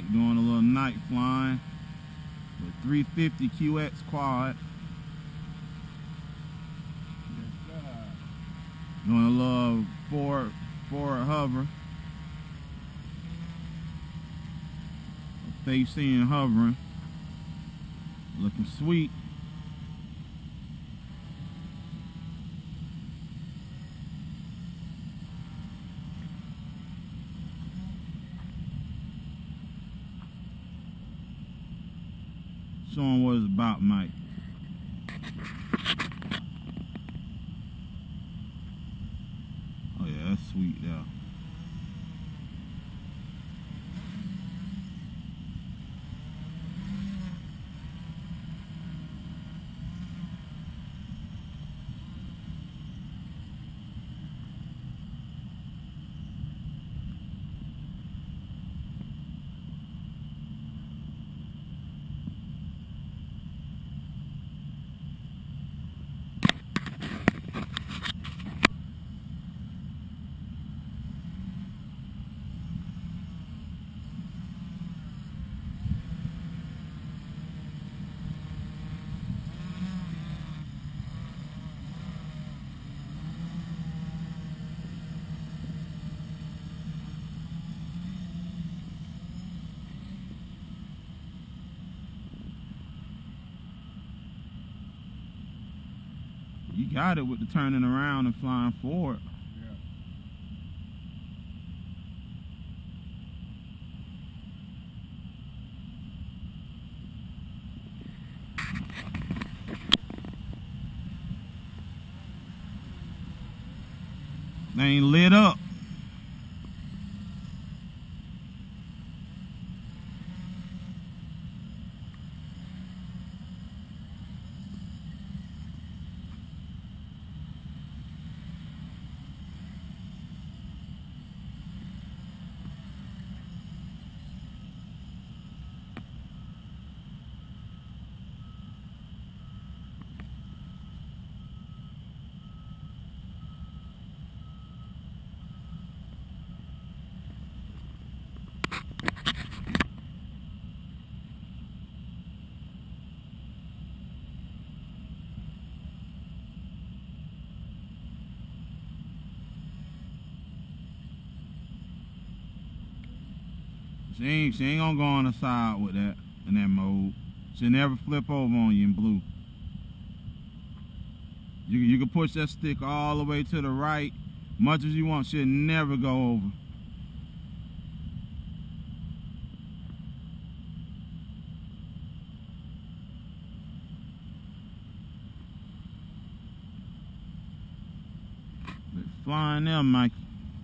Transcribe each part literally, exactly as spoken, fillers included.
Mike doing a little night flying with three fifty Q X quad. Doing a little forward, forward hover. Facing and hovering. Looking sweet. Showing what it's about, Mike. Oh yeah, that's sweet though. You got it with the turning around and flying forward. Yeah. They ain't lit up. She ain't, she ain't gonna go on the side with that, in that mode. She'll never flip over on you in blue. You, you can push that stick all the way to the right, much as you want, she'll never go over. They're flying there, Mikey.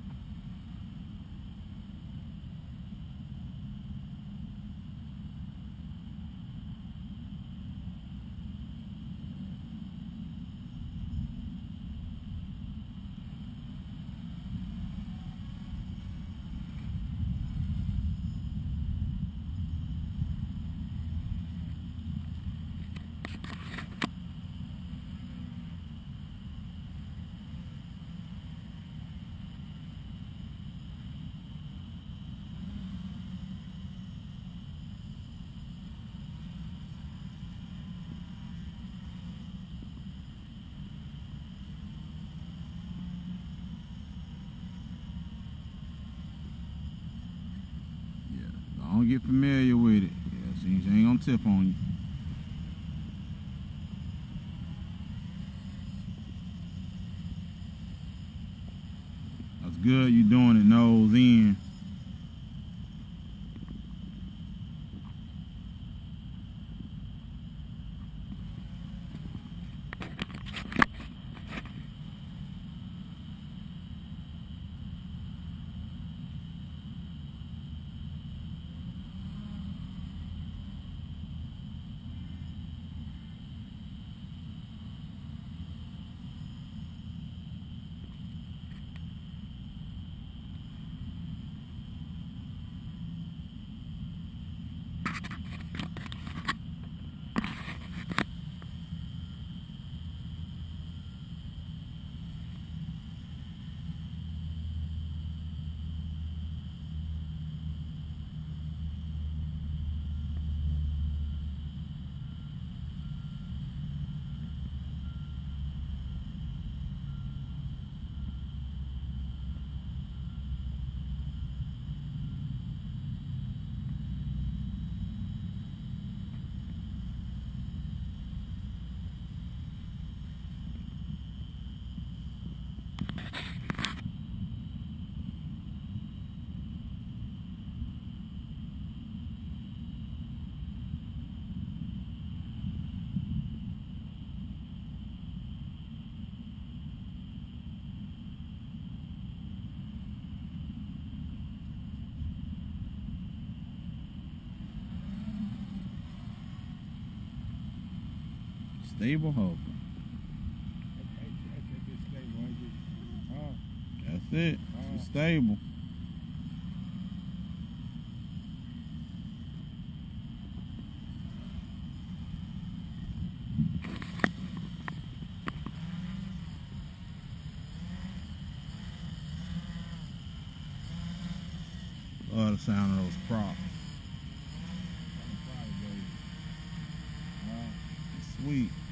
Don't get familiar with it. Yeah, see, she ain't gonna tip on you. That's good, you doing it nose in. Stable hooker. That's it. It's stable. Love the sound of those props. Sweet.